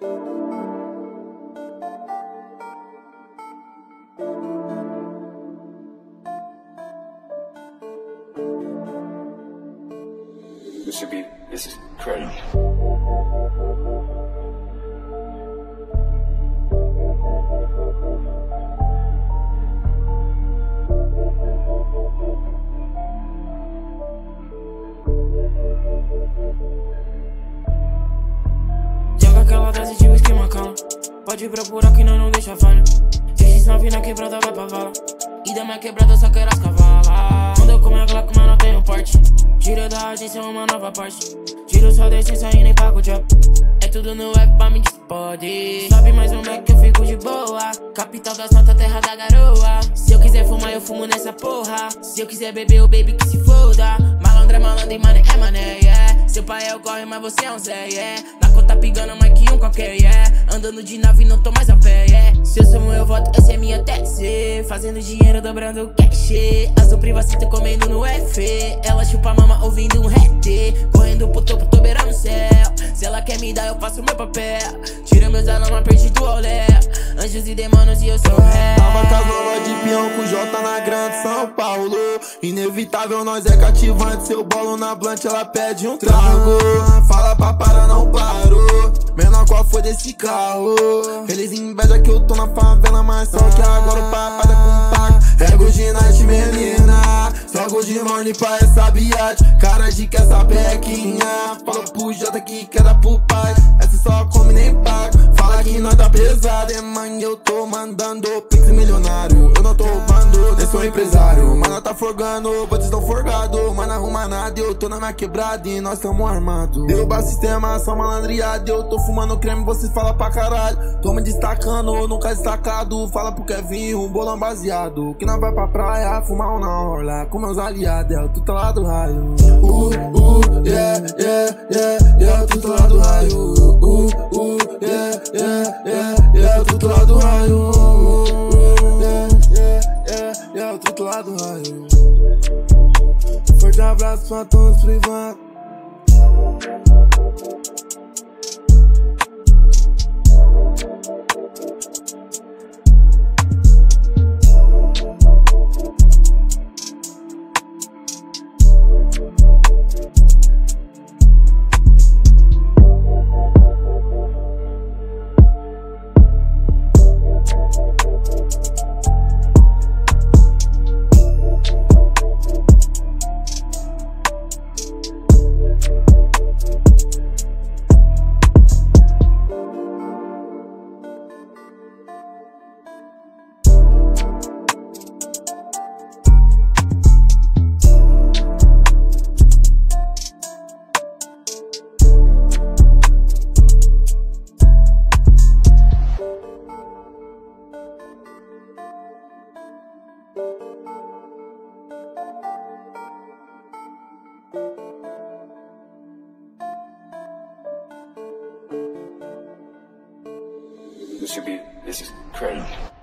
This is crazy. Joga aquela dose de whisky macala. Pode procurar que não deixa falha. Esses novinhos na quebrada vai pra vala. E da minha quebrada só quero as cavalas. Quando eu como a Glock, mas não tenho porte. Tiro da agência uma nova parte. Tiro só decência e nem pago job. É tudo no web pra me despode. Sobe mais um Mac que eu fico de boa. Capital das notas, terra da garoa. Se eu quiser fumar, eu fumo nessa porra. Se eu quiser beber, o baby que se foda. Malandro é malandro e mané é mané, yeah. Seu pai é o corre, mas você é um Zé, yeah. Na conta pigando mais que um qualquer, yeah. Andando de nave, não tô mais a pé, yeah. Se eu sumo, eu voto, essa é minha tese. Fazendo dinheiro, dobrando cash. Azul privacita comendo no F. Ela chupa mama ouvindo um rap. Correndo pro topo, tô beirando o céu. Se ela quer me dar, eu faço meu papel. Tira meus alamas, perdi do olé. Anjos e demônios e eu sou ré. Tava com as novas de peão com J na grande São Paulo. Inevitável, nós é cativante. Seu bolo na blunt, ela pede um trago. Fala pra parar, não paro. Menor, qual foi desse carro? Eles invejam que eu tô na favela, mas só que agora o papai tá com paco. Rego de night, menina. Jogo de morning pra essa biate. Cara de que essa bequinha. Fala pro Jota que quer dar pro pai. Essa só come nem paga. Fala que nós tá pesado, é mãe, eu tô mandando pix milionário. Eu não tô roubando, eu sou empresário. Mas nós tá forgando, vocês tão forgado. Mas não arruma nada, eu tô na minha quebrada e nós tamo armados. Derrubar sistema, só malandriado. Eu tô fumando creme, vocês falam pra caralho. Tô me destacando, nunca destacado. Fala pro Kevin, um bolão baseado. Que nós vai pra praia, fumar na orla. Com meus aliados, tu tá lá do raio. Yeah, yeah, yeah, yeah, tu tá lá do raio. Yeah, yeah, yeah, yeah, tu tá lá do raio. Yeah, yeah, yeah, yeah, tu tá lá do raio. Forte abraço pra todos privados. This is crazy.